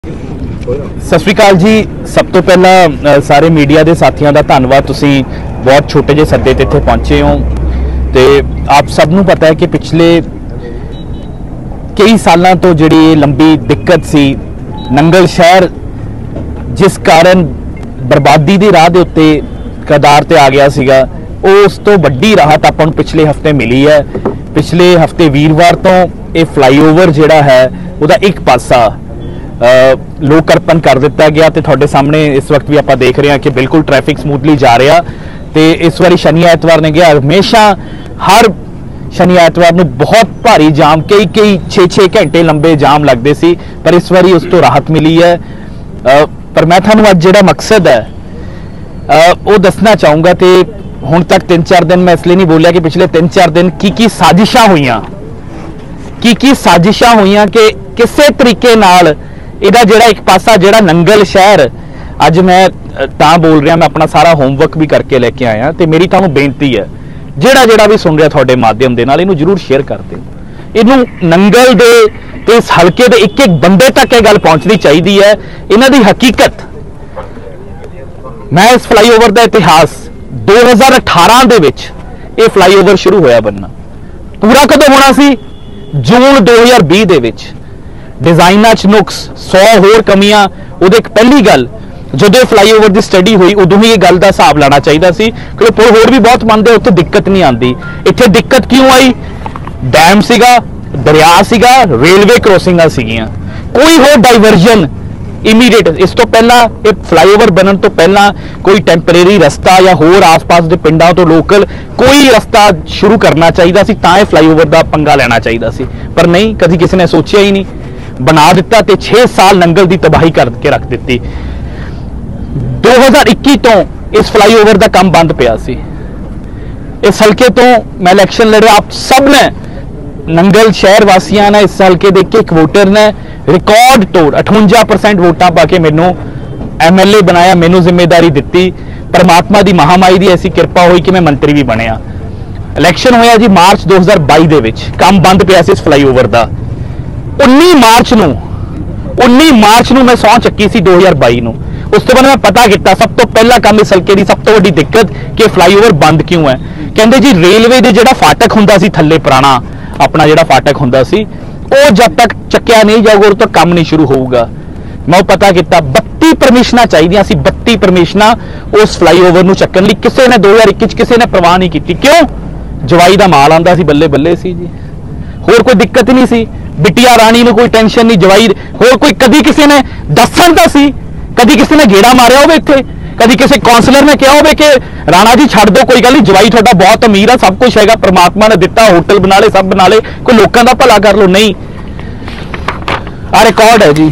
सत श्री अकाल जी। सब तो पहला सारे मीडिया के साथियों का धन्यवाद। तुसीं बहुत छोटे जे सद्दे ते इत्थे पहुंचे हो। तो आप सबनों पता है कि पिछले कई सालों तो जिहड़ी लंबी दिक्कत सी नंगल शहर, जिस कारण बर्बादी की राह के उत्ते कदार ते आ गया सीगा, उस तो वड्डी राहत आपां नूं पिछले हफ्ते मिली है। पिछले हफ्ते वीरवार तो ये फ्लाईओवर जिहड़ा है उहदा एक पासा लोक अर्पण कर दिता गया। तो तुहाडे सामने इस वक्त भी आप देख रहे हैं कि बिल्कुल ट्रैफिक स्मूथली जा रहा। तो इस बारी शनि ऐतवार ने गया, हमेशा हर शनि ऐतवार में बहुत भारी जाम, कई 6-6 घंटे लंबे जाम लगते सी, पर इस बारी उस तो राहत मिली है। पर मैं थानू अज जिहड़ा मकसद है वो दसना चाहूँगा। तो हुण तक 3-4 दिन मैं इसलिए नहीं बोलिया कि पिछले 3-4 दिन की साजिशां हुईयां, की साजिशां हुईयां कि किसी तरीके नाल इहदा जिहड़ा एक पासा जिहड़ा नंगल शहर, अज मैं तां बोल रहा, मैं अपना सारा होमवर्क भी करके लेके आया। तो मेरी तुहानू बेनती है, जिहड़ा भी सुन रहा तुहाडे माध्यम दे नाल इहनू जरूर शेयर कर दिओ। इहनू नंगल दे ते इस हलके दे एक एक बंदे तक यह गल पहुंचनी चाहिए है। इन्हां दी हकीकत, मैं इस फ्लाईओवर का इतिहास 2018 दे विच ये फ्लाईओवर शुरू होया बनना, पूरा कदों होना सी? जून 2020 दे विच। डिजाइनां च नुक्स, 100 होर कमियां। उहदे पहली गल जो फ्लाईओवर की स्टडी हुई उदों ही ये गल का हिसाब लाना चाहिए सी, क्योंकि पुल होर भी बहुत बनते, उत्थे दिक्कत नहीं आती। इत्थे दिक्कत क्यों आई? डैम सीगा, दरिया सीगा, रेलवे क्रॉसिंगां सीगियां, कोई होर डाइवर्जन इमीडिएट इस तो पहला, ये फ्लाईओवर बनने तो पहला कोई टैंपरेरी रस्ता या होर आस पास के पिंडों तो लोकल कोई रस्ता शुरू करना चाहिए सी, तां फ्लाईओवर का पंगा लेना चाहिए सी। पर नहीं, कभी किसी ने सोचा ही नहीं, बना दिता ते 6 साल नंगल की तबाही करके रख दी। 2021 तो इस फ्लाईओवर का काम बंद पिया सी। इस हल्के तो मैं इलैक्शन लड़िया, आप सब ने नंगल शहर वासियों ने, इस हल्के के एक वोटर ने रिकॉर्ड तोड़ 58% वोटां पाके मैनू MLA बनाया, मैनू जिम्मेदारी दी। परमात्मा की महामाई की ऐसी कृपा हुई कि मैं मंत्री भी बनया। इलैक्शन होया जी मार्च 2022 दे विच, काम बंद पिया सी इस फ्लाईओवर का। 19 मार्च नूं मैं सौं चक्की सी 2022 नूं। उस तो बाद मैं पता किया, सब तो पहला काम इस हल्के की सब तो वड्डी दिक्कत कि फ्लाईओवर बंद क्यों है। कहते जी रेलवे दे जिहड़ा फाटक हुंदा सी थल्ले, पुराना अपना जिहड़ा फाटक हुंदा सी, वो जब तक चक्या नहीं जाऊगा उस तक काम नहीं शुरू होगा। मैं पता किया, 32 परमिशनां चाहिए सी, 32 परमिशनां उस फ्लाईओवर नूं चक्कण लई। किसी ने 2021 किसी ने परवाह नहीं की। क्यों? जवाई का माल आंदा सी, बल्ले बल्ले सी जी, होर कोई दिक्कत नहीं सी। बिटिया राणी नूं कोई टेंशन नहीं, जवाई होर कोई कदी किसी ने दसन तो सी, कदी किसी ने गेड़ा मारिया होवे इत्थे, कदी किसी कौंसलर ने कहा होवे कि राणा जी छड्ड दो, कोई गल नहीं, जवाई तुहाडा बहुत अमीर है, सब कुछ हैगा, परमात्मा ने दिता, होटल बना ले, सब बना ले, कोई लोगों का भला कर लो। नहीं, आ रिकॉर्ड है जी।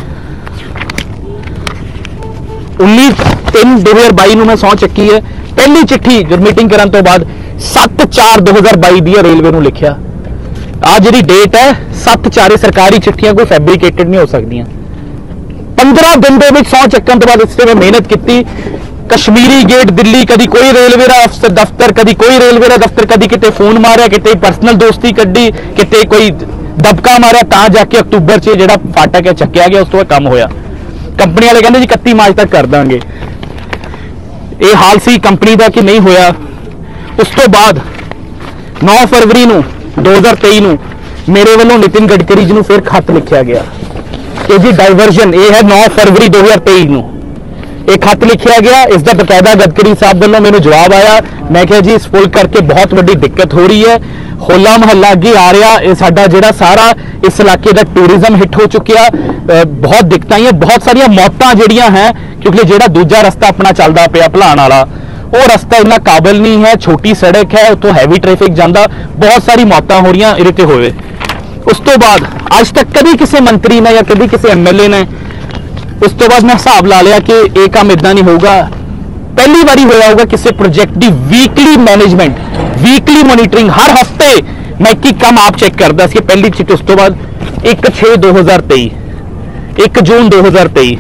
19/3/2022 में सौं चक्की है। पहली चिट्ठी जो मीटिंग करने तो बाद 7/4/2022 दी रेलवे नूं लिखिया। आज जी डेट है 7/4, सरकारी चिट्ठियां कोई फैब्रिकेटेड नहीं हो सकती। 15 दिन के सौं चक्कन तो बाद इससे मैं मेहनत की। कश्मीरी गेट दिल्ली, कभी कोई रेलवे का दफ्तर, कभी कोई रेलवे का दफ्तर, कभी कितने फोन मारिया, कितने पर्सनल दोस्ती कड्डी, कितने कोई दबका मारिया, ता जाके अक्तूबर च जिहड़ा फाटक है चक्या गया, उस तो काम होया। कंपनी वाले कहते जी 31 मार्च तक कर देंगे। ये हाल सी कंपनी का कि नहीं होया। उस तो बाद 9 फरवरी नूं 2023 नूं मेरे वालों नितिन गडकरी जी नूं फिर खत लिखा गया कि जी डाइवर्जन, ये है 9 फरवरी 2023 नूं एक खत लिखा गया। इसका बकायदा गडकरी साहब वालों मैनूं जवाब आया। मैं कहा जी इस पुल करके बहुत बड़ी दिक्कत हो रही है, होला महल्ला अगे आ रहा, ये साडा जिहड़ा सारा इस इलाके का टूरिज्म हिट हो चुकिया, बहुत दिक्कत आई है, बहुत सारिया मौतां जिहड़ियां हैं, क्योंकि जिहड़ा दूजा रस्ता अपना चलदा पिया भलाण वाला, वो रस्ता इतना काबिल नहीं है, छोटी सड़क है, उतों हैवी ट्रैफिक जाता, बहुत सारी मौतां हो रही इहदे ते होए। उस तो बाद आज तक कभी किसी मंत्री ने या कभी किसी MLA ने, उस तो बाद मैं हिसाब ला लिया कि यह काम इदा नहीं होगा। पहली बारी होया होगा किसी प्रोजेक्ट की वीकली मैनेजमेंट, वीकली मॉनिटरिंग, हर हफ्ते मैं एक काम आप चेक करता सी। पहली चिट्ठी, उस तो बाद 1/6/2023, 1 जून 2023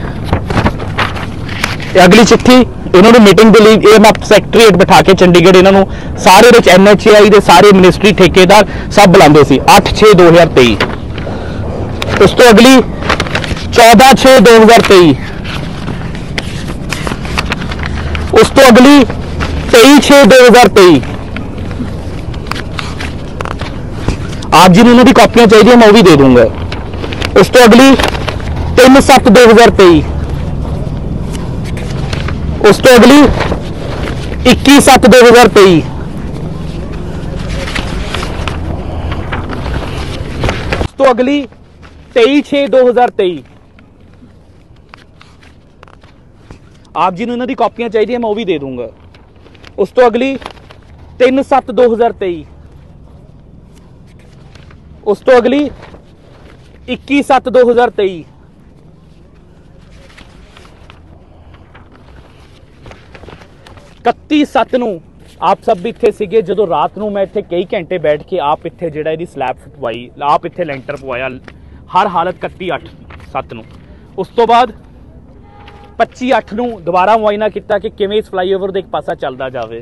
अगली चिट्ठी इन्होंने मीटिंग के लिए मैं सैकटरीएट बिठा के चंडीगढ़ इन्होंने सारे NHAI के सारे मिनिस्ट्री ठेकेदार सब बुलाते थे। 8/6/2023। उस तो अगली 14/6/2023। उस तो अगली 23/6/2023। आप जी उन्होंने भी कॉपियां चाहिए मैं वो भी दे दूंगा। उस तो अगली 3/7/2023। उस तो अगली 21/7/2023। उस तो अगली 23/6/2023। आप जी उन्होंने भी कॉपियां चाहिए मैं वो भी दे दूंगा। उस तो अगली 3/7/2023। उस तो अगली 21/7/2023। सत्त ਨੂੰ आप सब भी इत्थे सीगे ਜਦੋਂ रात ਨੂੰ मैं इत्थे कई घंटे बैठ के आप इत्थे ਜਿਹੜਾ ਇਹਦੀ स्लैब पवाई आप इत्थे ਲੈਂਟਰ पवाया हर हालत 31/8/7 ਨੂੰ। उस तो बाद 25/8 ਨੂੰ दोबारा मुआयना किया कि किवें इस फ्लाईओवर ਦੇ ਇੱਕ ਪਾਸਾ ਚੱਲਦਾ ਜਾਵੇ।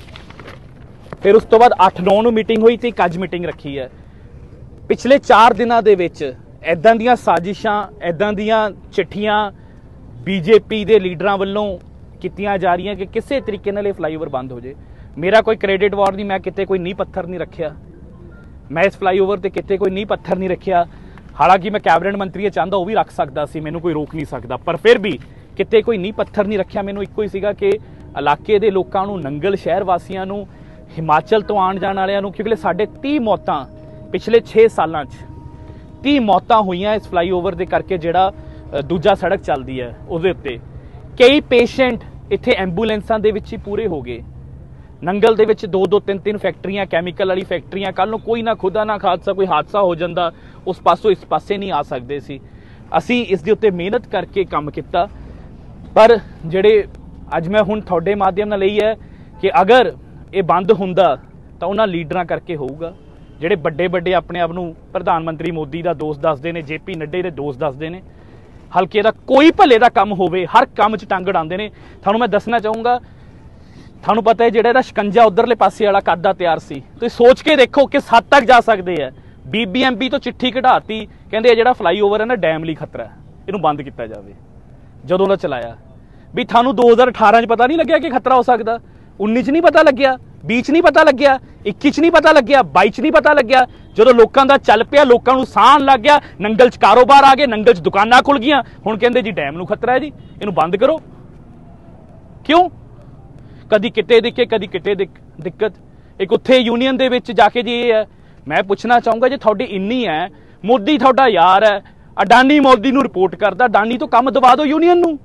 फिर उस तो बाद 8/9 ਨੂੰ मीटिंग हुई थी, ਅੱਜ मीटिंग रखी है। पिछले 4 ਦਿਨਾਂ ਦੇ ਵਿੱਚ ਇਦਾਂ ਦੀਆਂ ਸਾਜ਼ਿਸ਼ਾਂ ਇਦਾਂ ਦੀਆਂ ਚਿੱਠੀਆਂ बीजेपी ਦੇ ਲੀਡਰਾਂ ਵੱਲੋਂ ਕੀਤੀਆਂ ਜਾ ਰਹੀਆਂ कि ਕਿਸੇ ਤਰੀਕੇ ਨਾਲ ਇਹ ਫਲਾਈਓਵਰ ਬੰਦ ਹੋ ਜੇ। मेरा कोई क्रेडिट वॉर नहीं, मैं किते कोई नींह पत्थर नहीं रखिया, मैं इस फ्लाईओवर ते किते कोई नींह पत्थर नहीं रखिया। हालांकि मैं कैबिनेट मंत्री चाहता वो भी रख सकता सी, मैनू कोई रोक नहीं सकता, पर फिर भी किते कोई नींह पत्थर नहीं रखिया। मैनू इक्को ही सीगा कि इलाके दे लोकां नूं, नंगल शहर वासियां नूं, हिमाचल तो आण जाण वालियां नूं, क्योंकि साढ़े 30 मौतां पिछले 6 सालां 30 मौतां होईयां इस फ्लाईओवर दे करके जिहड़ा दूजा सड़क चलदी है उहदे उत्ते। कई पेशेंट इत्थे एंबूलेंसां दे विच ही पूरे हो गए। नंगल दे विच 2-2 3-3 फैक्ट्रियां, कैमिकल वाली फैक्ट्रियां, कल नूं कोई ना खुदा ना खादसा कोई हादसा हो जांदा उस पासों इस पासे नहीं आ सकदे सी। असीं इस दे उत्ते मेहनत करके काम किया, पर जिहड़े अज मैं हुण तुहाडे माध्यम नाल लई है कि अगर ये बंद हुंदा तां उन्हां लीडरां करके होऊगा जिहड़े बड़े बड़े अपने आप नूं प्रधानमंत्री मोदी दा दोस्त दसदे ने, JP नड्डे दे दोस्त दसदे ने। हल्के दा कोई भले दा काम होवे हर काम च टंग अड़ांदे ने। तुहानूं मैं दसना चाहूँगा, थानू पता है जिहड़ा शिकंजा उधरले पासे वाला कद दा तैयार सी, तुसीं सोच के देखो किस हद तक जा सकते हैं। BBMP तो चिट्ठी कढाती, कहंदे जिहड़ा फ्लाईओवर है ना डैम लई खतरा है, इहनूं बंद किया जाए। जदों दा चलाया भी थानू 2018 च पता नहीं लग्या कि खतरा हो सकता, 19 च नहीं पता लग्या, 20 च नहीं पता लग्या, 21 च नहीं पता लग्या, 22 च नहीं पता लग्या। जदों लोकां दा चल पिया, लोकां नूं साह लग गया, नंगल च कारोबार आ गए, नंगल च दुकानां खुल गईयां, हुण कहंदे जी डैम नूं खतरा है जी, इहनूं बंद करो। क्यों? कदी किते दिखे कदी किते दिक्कत। एक उत्थे यूनीयन दे विच जाके जी ये है, मैं पूछना चाहूँगा जे थोड़ी इन्नी है, मोदी थोड़ा यार है, अडानी मोदी नूं रिपोर्ट करदा, अडानी तो काम दबा दो यूनीयन नूं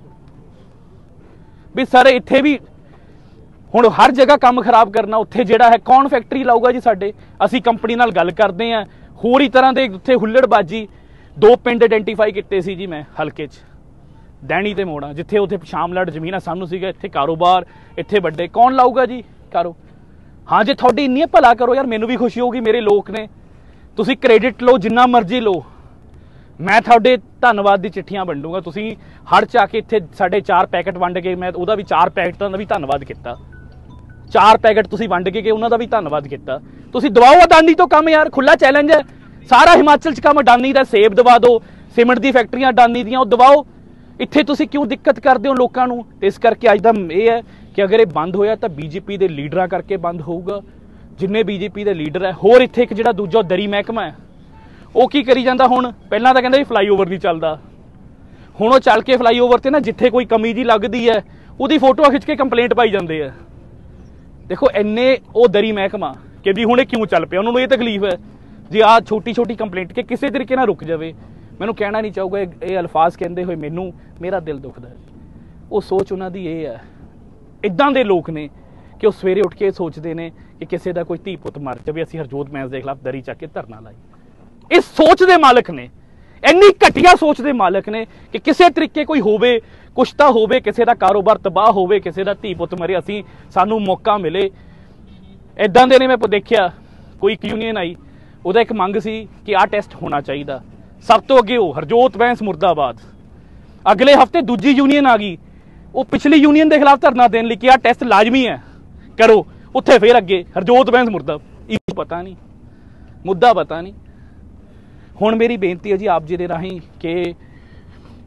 भी सर इत्थे भी हुण हर जगह काम खराब करना। उत्थे जिहड़ा है कौन फैक्ट्री लाऊगा जी साडे? असीं कंपनी नाल गल करदे हैं, होर ही तरह दे उत्थे हुल्लड़बाजी। 2 पिंड आइडेंटिफाई किते सी जी मैं हलके च, दैणी ते मोड़ा, जिथे उत्थे शामलड़ जमीन सानू सीगा, इत्थे कारोबार इत्थे वड्डे कौन लाऊगा जी कारो? हाँ जे थोड़ी इन्नी भला करो यार, मैनू भी खुशी होगी, मेरे लोग ने, तुसीं क्रेडिट लो जिन्ना मर्जी लो, मैं थोड़े धन्नवाद दी चिट्ठियां वंडूंगा। तुसीं हड़ च आके इत्थे साढ़े 4 पैकेट वंड के, मैं उहदा भी 4 पैकेटां दा भी धन्नवाद किया। 4 पैकेट तुसीं वंड के उहनां दा भी धन्नवाद किया। तुसीं दवाओ अडानी तो काम यार, खुला चैलेंज है, सारा हिमाचल च काम अडानी दा, सेब दवा दो, सीमेंट दी फैक्ट्रियां अडानी दियां दवाओ। इत्थे तुसीं क्यों दिक्कत करते हो लोगों नूं? इस करके अज दा यह है कि अगर ये बंद होया तो BJP के लीडर करके बंद होऊगा। जिन्ने BJP के लीडर है, होर इत्थे एक जिहड़ा दूजा दरी महकमा है वो की करी जांदा। हुण पहलां तां कहंदा भी फ्लाईओवर नहीं चलदा, हुण वो चल के फ्लाईओवर ते ना जिथे कोई कमी जी लगदी है उहदी फोटो खिच के कंप्लेंट पाई जांदे है। देखो इन्ने वो दरी महकमा कि भी हुण क्यों चल पिया, उन्होंने ये तकलीफ है जी आ छोटी छोटी कंप्लेंट के किसी तरीके नाल रुक जाए। मैनू कहना नहीं चाहूँगा, ये अल्फाज कहते हुए मैनू मेरा दिल दुखदा है। वो सोच उन्होंने ये है, इदां दे लोग ने कि वो सवेरे उठ के सोचते हैं कि किसी का कोई धी पुत मर जाए, असीं हरजोत मैंस के खिलाफ दरी चक के धरना लाई। इस सोच के मालक ने, इन्नी घटिया सोच के मालक ने कि किसी तरीके कोई होवे, कुछ तो होवे, किसी का कारोबार तबाह होवे, किसी का धी पुत मरे, असीं सानू मौका मिले। इदां दे ने मैं देखिया कोई एक यूनीयन आई, उहदा एक मंग सी कि आ टेस्ट होना चाहिए। सब तो अगे वो हरजोत बैंस मुर्दाबाद। अगले हफ्ते दूजी यूनीयन आ गई, वो पिछली यूनीयन के खिलाफ धरना देने लगी कि आ टेस्ट लाजमी है करो, उत्थे फिर अगे हरजोत बैंस मुर्दाबाद। इस पता नहीं, मुद्दा पता नहीं। हुण मेरी बेनती है जी आप जी दे राहीं कि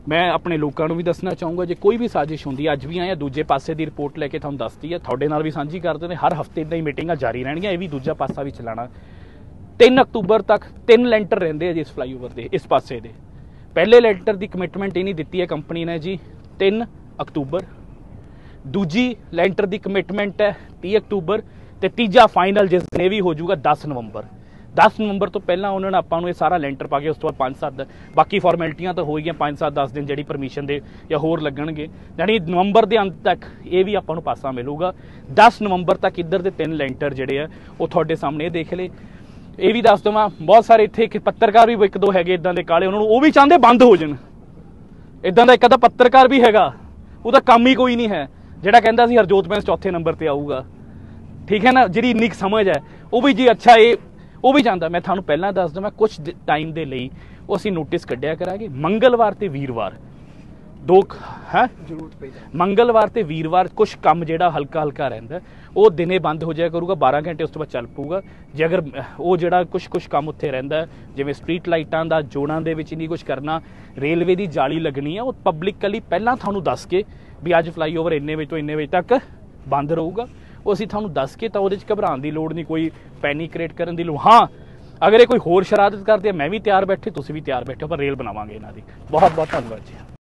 मैं अपने लोगों को भी दसना चाहूँगा जे कोई भी साजिश होंगी अज भी आए दूजे पासे की रिपोर्ट लैके तुहानूं दसती है थोड़े नाल भी साझी करते हैं हर हफ्ते इदां ही मीटिंगां जारी रहणगीਆਂ ये भी दूजा पासा भी चलाना 3 अक्तूबर तक 3 लेंटर रहिंदे आ जी इस फ्लाईओवर के इस पासे दे पहले लेंटर की कमिटमेंट इन्हीं दी है कंपनी ने जी 3 अक्तूबर दूजी लेंटर की कमिटमेंट है 30 अक्तूबर तो तीजा फाइनल जिस दिन भी हो जाऊगा 10 नवंबर 10 नवंबर तो पहला उन्होंने आपां ये सारा लेंटर पा के उस तो बाद 5-7 बाकी फॉर्मैलिटियां तो हो गई 5-7-10 दिन जी परमिशन दे या होर लगणगे यानी नवंबर के अंत तक ये भी आपां नूं पासा मिलूगा 10 नवंबर तक इधर के 3 लेंटर जोड़े है वो थोड़े सामने देख ले ये भी दस देवां बहुत सारे इत्थे पत्रकार भी एक दो है इदां दे काले उन्होंने वो भी चाहते बंद हो जाण इदां दा एक अद्धा पत्रकार भी हैगा ਉਹਦਾ काम ही कोई नहीं है ਜਿਹੜਾ ਕਹਿੰਦਾ ਸੀ ਹਰਜੋਤ बैंस चौथे नंबर पर आऊगा ठीक है ना जी इन्नी समझ है वो भी जी अच्छा ये वो भी चाहता मैं थानू पहला दस दवां कुछ टाइम के लिए वो असीं नोटिस कढ़िया करांगे मंगलवार ते वीरवार दो है मंगलवार ते वीरवार कुछ काम जिहड़ा हल्का हल्का रहिंदा वो दिने बंद हो जाया करूगा 12 घंटे उस तो बाद चल पऊगा जे अगर वो जिहड़ा कुछ काम उत्थे रहिंदा जिवें स्ट्रीट लाइटां दा जोड़ां दे विच नहीं कुछ करना रेलवे की जाली लगनी है वो पब्लिकली पहलां थानू दस के भी अज फ्लाईओवर इन्ने बजे तो इन्ने बजे तक बंद रहूगा वो असीं थानू दस के तो उहदे च घबराउण दी लोड़ नहीं कोई पैनिक क्रिएट करन दी लोड़ हाँ अगर ये कोई होर शरारत करते मैं भी तैयार बैठे तुसीं भी तैयार बैठे पर रेल बनावांगे इन्हां दी बहुत बहुत धन्नवाद जी।